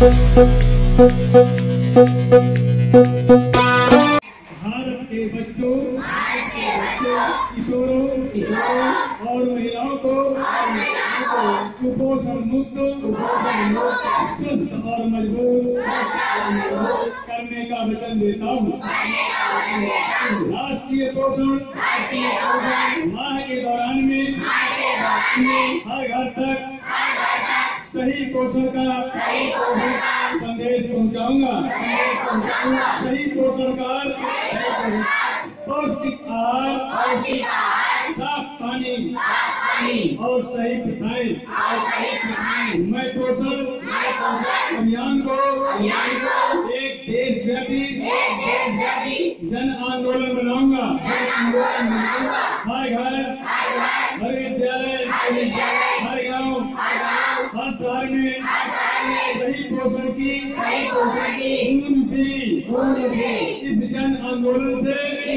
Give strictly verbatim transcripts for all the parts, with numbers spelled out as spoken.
भारत के बच्चों, किशोरों और महिलाओं को कुपोषण मुक्त, स्वस्थ और मजबूत करने का वचन देता हूँ। राष्ट्रीय पोषण माह के दौरान में हर घर तक सही पोषण का संदेश पहुँचाऊंगा। सही पोषण का पौष्टिक आहार, साफ पानी और सही प्रथाएं। मैं पोषण अभियान को एक देशव्यापी जन आंदोलन बनाऊंगा। हर घर, हर विद्यालय, हर गांव, हर शहर में सही पोषण की बूंद भी। इस जन आंदोलन से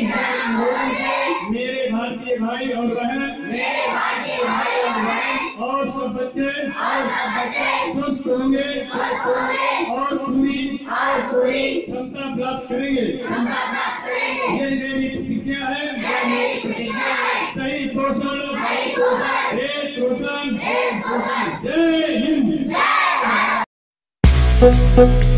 मेरे भारतीय भाई और बहन और सब बच्चे स्वस्थ होंगे और पूरी क्षमता प्राप्त करेंगे। ये मेरी प्रतिज्ञा है। सही पोषण, एक पोषण। जय हिंद।